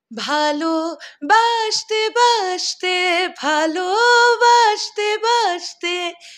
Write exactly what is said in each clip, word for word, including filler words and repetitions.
ভালোবাসতে বাসতে ভালোবাসতে বাসতে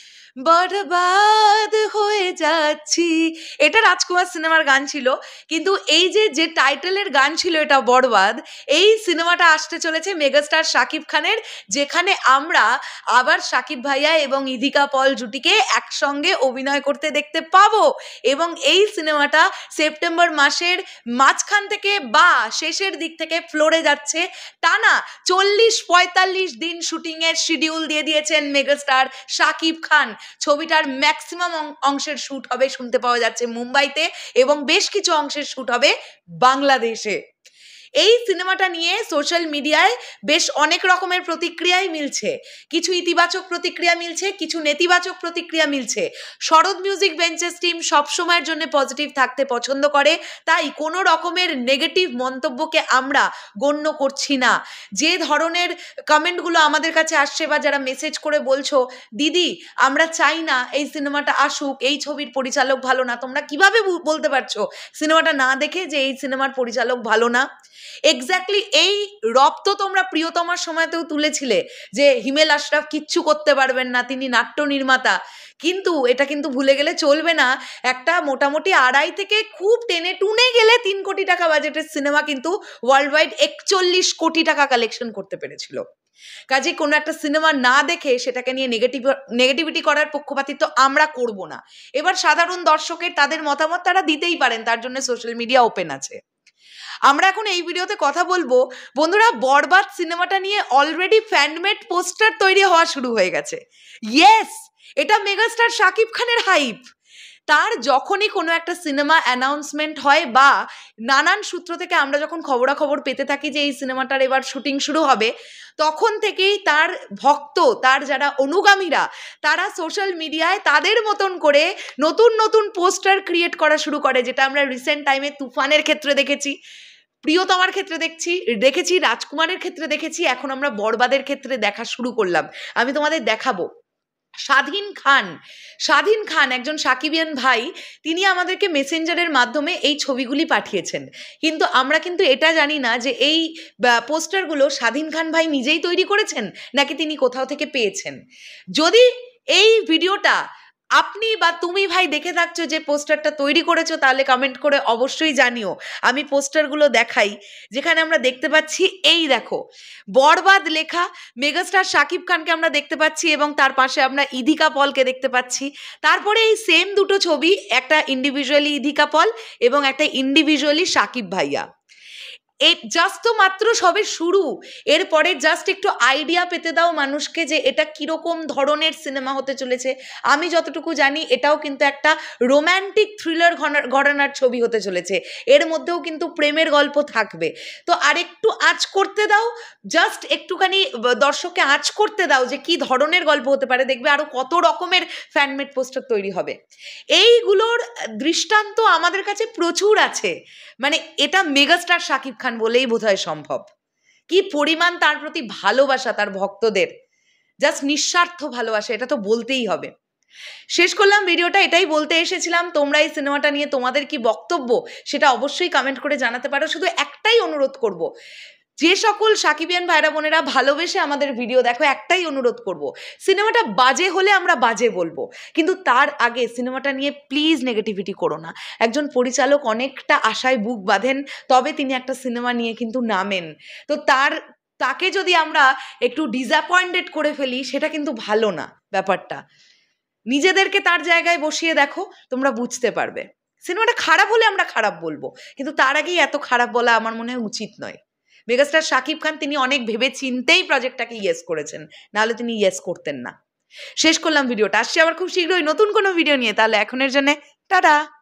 বরবাদ হয়ে যাচ্ছি। এটা রাজকুমার সিনেমার গান ছিল, কিন্তু এই যে যে টাইটেলের গান ছিল এটা বরবাদ, এই সিনেমাটা আসতে চলেছে মেগাস্টার শাকিব খানের, যেখানে আমরা আবার শাকিব ভাইয়া এবং ইদিকা পল জুটিকে একসঙ্গে অভিনয় করতে দেখতে পাবো। এবং এই সিনেমাটা সেপ্টেম্বর মাসের মাঝখান থেকে বা শেষের দিক থেকে ফ্লোরে যাচ্ছে। টানা চল্লিশ পঁয়তাল্লিশ দিন শুটিংয়ের শিডিউল দিয়ে দিয়েছেন মেগাস্টার শাকিব খান। ছবিটার ম্যাক্সিমাম অংশের শ্যুট হবে শুনতে পাওয়া যাচ্ছে মুম্বাইতে, এবং বেশ কিছু অংশের শ্যুট হবে বাংলাদেশে। এই সিনেমাটা নিয়ে সোশ্যাল মিডিয়ায় বেশ অনেক রকমের প্রতিক্রিয়াই মিলছে। কিছু ইতিবাচক প্রতিক্রিয়া মিলছে, কিছু নেতিবাচক প্রতিক্রিয়া মিলছে। শরৎ মিউজিক বেঞ্চেস টিম সবসময়ের জন্য পজিটিভ থাকতে পছন্দ করে, তাই কোনো রকমের নেগেটিভ মন্তব্যকে আমরা গণ্য করছি না। যে ধরনের কমেন্টগুলো আমাদের কাছে আসছে বা যারা মেসেজ করে বলছো, দিদি আমরা চাই না এই সিনেমাটা আসুক, এই ছবির পরিচালক ভালো না, তোমরা কিভাবে বলতে পারছো সিনেমাটা না দেখে যে এই সিনেমার পরিচালক ভালো না? এক্স্যাক্টলি এই রব তো তোমরা প্রিয়তমার সময়তেও তুলেছিলে যে হিমেল আশরাফ কিচ্ছু করতে পারবেন না, তিনি নাট্য নির্মাতা। কিন্তু এটা কিন্তু ভুলে গেলে চলবে না, একটা মোটামুটি আড়াই থেকে খুব টেনে টুনে গেলে তিন কোটি টাকা বাজেটের সিনেমা কিন্তু ওয়ার্ল্ড ওয়াইড একচল্লিশ কোটি টাকা কালেকশন করতে পেরেছিল। কাজে কোনো একটা সিনেমা না দেখে সেটাকে নিয়ে নেগেটিভ নেগেটিভিটি করার পক্ষপাতিত্ব আমরা করব না। এবার সাধারণ দর্শকের তাদের মতামত তারা দিতেই পারেন, তার জন্য সোশ্যাল মিডিয়া ওপেন আছে। আমরা এখন এই ভিডিওতে কথা বলবো বন্ধুরা, বরবাদ সিনেমাটা নিয়ে অলরেডি ফ্যানমেড পোস্টার তৈরি হওয়া শুরু হয়ে গেছে। ইয়েস, এটা মেগাস্টার শাকিব খানের হাইপ। তার যখনই কোনো একটা সিনেমা অ্যানাউন্সমেন্ট হয় বা নানান সূত্র থেকে আমরা যখন খবরাখবর পেতে থাকি যে এই সিনেমাটার এবার শুটিং শুরু হবে, তখন থেকেই তার ভক্ত, তার যারা অনুগামীরা, তারা সোশ্যাল মিডিয়ায় তাদের মতন করে নতুন নতুন পোস্টার ক্রিয়েট করা শুরু করে, যেটা আমরা রিসেন্ট টাইমে তুফানের ক্ষেত্রে দেখেছি, প্রিয়তমার ক্ষেত্রে দেখছি দেখেছি রাজকুমারের ক্ষেত্রে দেখেছি, এখন আমরা বরবাদের ক্ষেত্রে দেখা শুরু করলাম। আমি তোমাদের দেখাবো স্বাধীন খান স্বাধীন খান একজন সাকিবিয়ান ভাই, তিনি আমাদেরকে মেসেঞ্জারের মাধ্যমে এই ছবিগুলি পাঠিয়েছেন। কিন্তু আমরা কিন্তু এটা জানি না যে এই পোস্টারগুলো স্বাধীন খান ভাই নিজেই তৈরি করেছেন নাকি তিনি কোথাও থেকে পেয়েছেন। যদি এই ভিডিওটা আপনি বা তুমি ভাই দেখে থাকছো যে পোস্টারটা তৈরি করেছো, তাহলে কমেন্ট করে অবশ্যই জানিও। আমি পোস্টারগুলো দেখাই, যেখানে আমরা দেখতে পাচ্ছি, এই দেখো বরবাদ লেখা, মেগাস্টার শাকিব খানকে আমরা দেখতে পাচ্ছি এবং তার পাশে আমরা ইদিকা পলকে দেখতে পাচ্ছি। তারপরে এই সেম দুটো ছবি, একটা ইন্ডিভিজুয়ালি ইদিকা পল এবং একটা ইন্ডিভিজুয়ালি শাকিব ভাইয়া। এই জাস্ট তো মাত্র সবে শুরু, এরপরে জাস্ট একটু আইডিয়া পেতে দাও মানুষকে যে এটা কিরকম ধরনের সিনেমা হতে চলেছে। আমি যতটুকু জানি এটাও কিন্তু একটা রোম্যান্টিক থ্রিলার ঘটনার ছবি হতে চলেছে, এর মধ্যেও কিন্তু প্রেমের গল্প থাকবে। তো আরেকটু আঁচ করতে দাও, জাস্ট একটুখানি দর্শককে আঁচ করতে দাও যে কি ধরনের গল্প হতে পারে, দেখবে আরো কত রকমের ফ্যানমেড পোস্টার তৈরি হবে। এইগুলোর দৃষ্টান্ত আমাদের কাছে প্রচুর আছে। মানে এটা মেগাস্টার শাকিব খান বলেই বোধহয় সম্ভব। কি পরিমাণ তার প্রতি ভালোবাসা তার ভক্তদের, জাস্ট নিঃস্বার্থ ভালোবাসা, এটা তো বলতেই হবে। শেষ করলাম ভিডিওটা, এটাই বলতে এসেছিলাম। তোমরা এই সিনেমাটা নিয়ে তোমাদের কি বক্তব্য সেটা অবশ্যই কমেন্ট করে জানাতে পারো। শুধু একটাই অনুরোধ করব, যে সকল সাকিবিয়ান ভাইরা বোনেরা ভালোবেসে আমাদের ভিডিও দেখো, একটাই অনুরোধ করব, সিনেমাটা বাজে হলে আমরা বাজে বলবো, কিন্তু তার আগে সিনেমাটা নিয়ে প্লিজ নেগেটিভিটি করো না। একজন পরিচালক অনেকটা আশায় বুক বাঁধেন, তবে তিনি একটা সিনেমা নিয়ে কিন্তু নামেন। তো তার তাকে যদি আমরা একটু ডিসঅ্যাপয়েন্টেড করে ফেলি, সেটা কিন্তু ভালো না। ব্যাপারটা নিজেদেরকে তার জায়গায় বসিয়ে দেখো, তোমরা বুঝতে পারবে। সিনেমাটা খারাপ হলে আমরা খারাপ বলবো, কিন্তু তার আগেই এত খারাপ বলা আমার মনে হয় উচিত নয়। মেগাস্টার শাকিব খান তিনি অনেক ভেবে চিন্তেই প্রজেক্টটাকে ইয়েস করেছেন, নাহলে তিনি ইয়েস করতেন না। শেষ করলাম ভিডিওটা, আসছি আবার খুব শীঘ্রই নতুন কোনো ভিডিও নিয়ে। তাহলে এখনের জন্য টাটা।